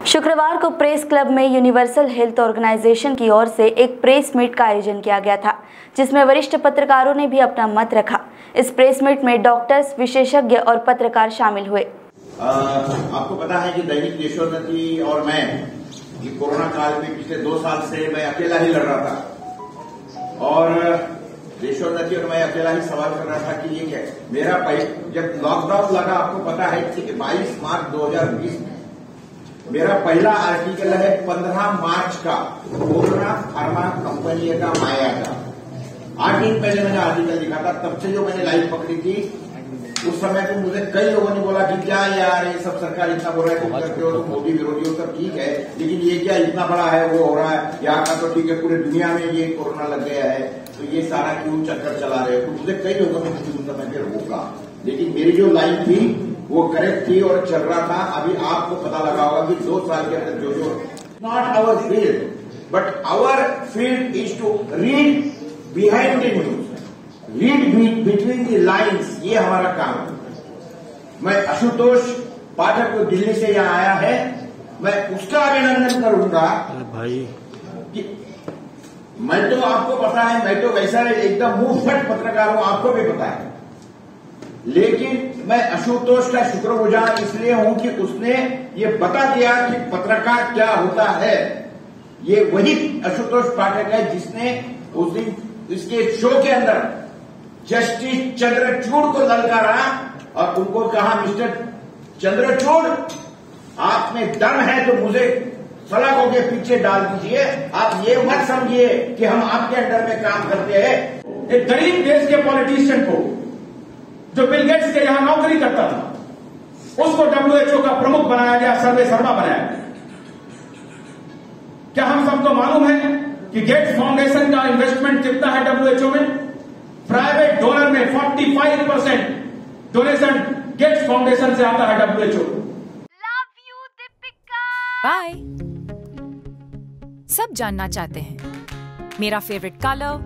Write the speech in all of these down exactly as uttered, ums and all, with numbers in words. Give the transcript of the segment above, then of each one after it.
शुक्रवार को press club में यूनिवर्सल हेल्थ ऑर्गेनाइजेशन की ओर से एक प्रेस मीट का आयोजन किया गया था, जिसमें वरिष्ठ पत्रकारों ने भी अपना मत रखा। इस प्रेस मीट में डॉक्टर्स, विशेषज्ञ और पत्रकार शामिल हुए। आ, आपको पता है कि दैनिक देशोन्नति और मैं ये कोरोना काल में पिछले दो साल से मैं अकेला ही लड़ रहा था और देशोन्नति और मैं अकेला ही सवाल कर रहा था कि ये क्या है। मेरा जब लॉकडाउन लगा, आपको पता है कि बाईस मार्च दो हजार बीस में मेरा पहला आर्टिकल है पंद्रह मार्च का कोरोना फार्मा कंपनी का माया का। आठ दिन पहले मैंने आर्टिकल लिखा था, तब से जो मैंने लाइव पकड़ी थी उस समय तो मुझे कई लोगों ने बोला कि क्या यार ये सब सरकार इतना बोल रहा है, तुम करते हो तो मोदी विरोधी हो, सब ठीक है, लेकिन ये क्या इतना बड़ा है, वो हो रहा है, यहाँ का तो ठीक है, पूरे दुनिया में ये कोरोना लग गया है, तो ये सारा क्यों चक्कर चला रहे हो। तो मुझे कई लोगों ने उस समय फिर रोका, लेकिन मेरी जो लाइन थी वो करेक्ट थी और चल रहा था। अभी आपको पता लगा होगा कि दो साल के अंदर जो जो not our field but our field is to read behind the news, read between the lines, ये हमारा काम है। मैं आशुतोष पाठक जो दिल्ली से यहाँ आया है, मैं उसका अभिनंदन करूंगा भाई कि मैं तो, आपको पता है मैं तो वैसा एकदम मुंह फट पत्रकार हूं, आपको भी पता है, लेकिन मैं आशुतोष का शुक्रगुजार इसलिए हूं कि उसने ये बता दिया कि पत्रकार क्या होता है। ये वही आशुतोष पाठक है जिसने उस दिन इसके शो के अंदर जस्टिस चंद्रचूड़ को ललकारा और उनको कहा, मिस्टर चंद्रचूड़ आप में दम है तो मुझे सलाखों के पीछे डाल दीजिए, आप ये मत समझिए कि हम आपके अंडर में काम करते हैं। एक गरीब देश के पॉलिटिशियन को जो बिल गेट्स के यहां नौकरी करता था, उसको डब्ल्यूएचओ का प्रमुख बनाया गया, सर्वे शर्मा बनाया गया। क्या हम सबको मालूम है कि गेट्स फाउंडेशन का इन्वेस्टमेंट कितना है डब्ल्यूएचओ में? प्राइवेट डोनर में पैंतालीस परसेंट डोनेशन गेट्स फाउंडेशन से आता है WHO. Love you Deepika. Bye. सब जानना चाहते हैं मेरा फेवरेट कलर,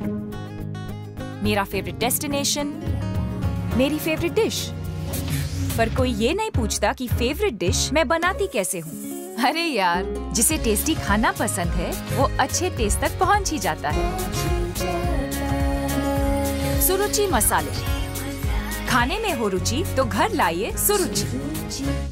मेरा फेवरेट डेस्टिनेशन, मेरी फेवरेट डिश, पर कोई ये नहीं पूछता कि फेवरेट डिश मैं बनाती कैसे हूँ। अरे यार, जिसे टेस्टी खाना पसंद है वो अच्छे टेस्ट तक पहुँच ही जाता है। सुरुचि मसाले, खाने में हो रुचि तो घर लाइए सुरुचि।